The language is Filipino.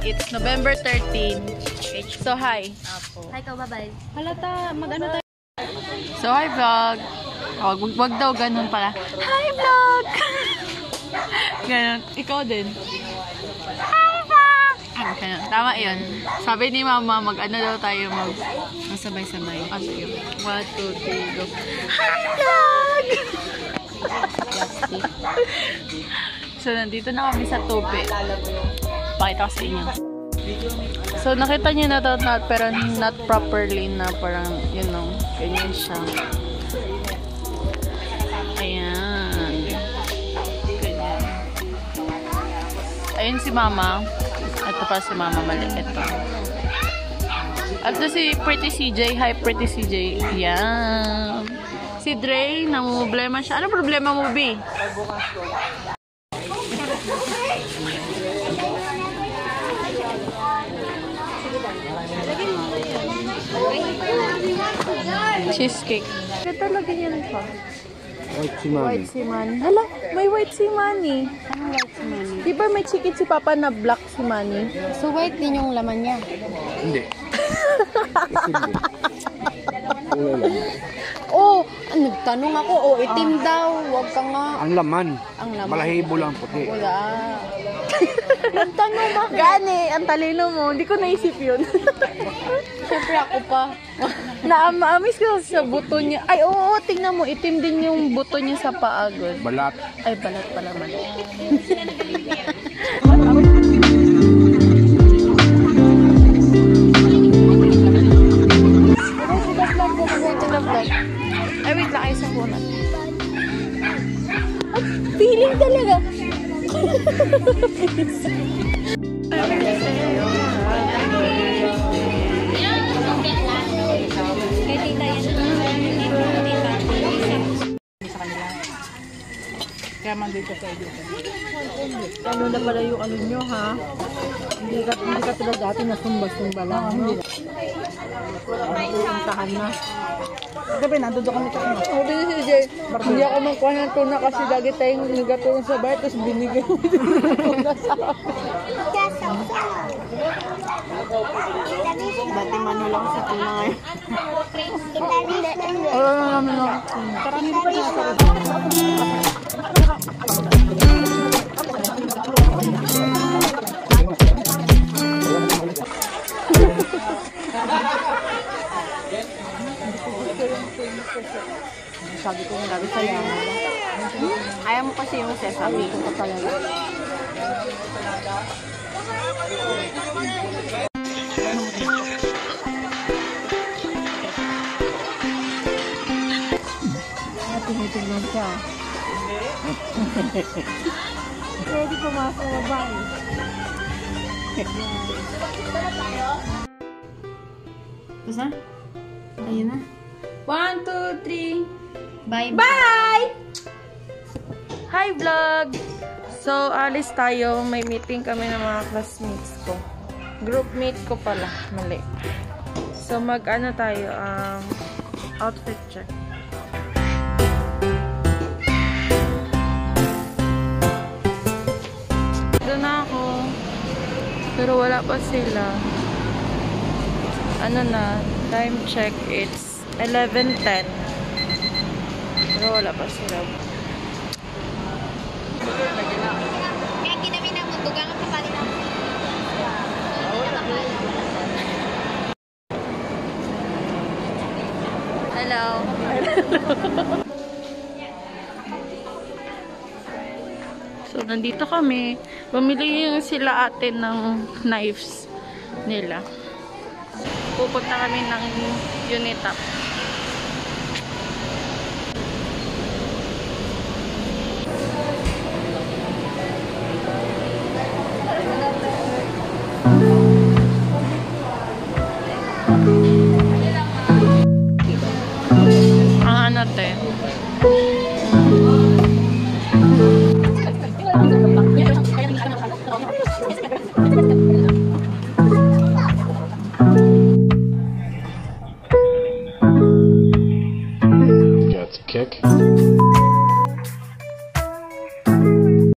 It's November 13. So, hi. Hi ka, bye-bye. Halata, mag-ano tayo? So, hi vlog. Wag daw ganun pala. Hi vlog! Ganun. Ikaw din. Hi vlog! Ganun. Tama yun. Sabi ni mama, mag-ano daw tayo Masabay-sabay. Sige. 1, 2, 3, go. Hi vlog! So, nandito na kami sa Tope. Pakita ko sa inyo. So, nakita niyo na ito, pero not properly na parang, you know, ganyan siya. Ayan. Ganyan. Ayun si mama. Ito pa si mama, mali. Ito. At ito si Pretty CJ. Hi, Pretty CJ. Ayan. Si Dre, namumblema siya. Ano problema mo, B? Cheesecake. Ito talaga yan pa. White Simani. White Simani. Hala, may White Simani. Anong white si Manny? Di ba may chicken si Papa na black Simani? So, white din yung laman niya? Hindi. Oh, nagtanong ako. Oh, itim daw. Huwag ka nga. Ang laman. Ang laman. Balahibo lang puti. Wala. Nagtanong bakit? Gani, ang talino mo. Hindi ko naisip yun. Siyempre ako pa. Maamis ko sa buto niya. Ay, oo, tingnan mo. Itim din yung buto niya sa paagod. Balat. Ay, balat pala man. Ay, wait lang. Ay, sa kunan. Ay, feeling talaga. Kaya man dito sa dito. Ano na pala yung ano nyo, ha? Hindi ka tulad dati na sumba-sumba lang. Hindi na. Gabi, nandun kami sa ina. Sabi ni CJ, hindi ako magkuha ng tuna kasi lagi tayong nagatulong sa bahay, tapos binigay mo din ng tuna sa akin. Dati mano lang sa tuna ngayon. Wala na namin lang. Karami pa na sa Sabi ko nga sa iyo. Ayaw mo kasi yung sesame ko pa talaga. tinitingnan siya. Pwede pumasok na ba eh? Tapos na? Ayun na. 1, 2, 3. Bye! Bye! Hi vlog! So, alis tayo. May meeting kami ng mga classmates ko. Groupmate ko pala. Mali. So, mag-ano tayo? Outfit check. Doon na ako. Pero wala pa sila. Ano na? Time check. It's 11:10. Pero wala pa sila. Kaya kinamin na mo, tugang ang kapalit ako. Hello. So, nandito kami. Bumili yung sila ate ng knives nila. Pupunta kami ng Unitap. Ano te? Got the kick.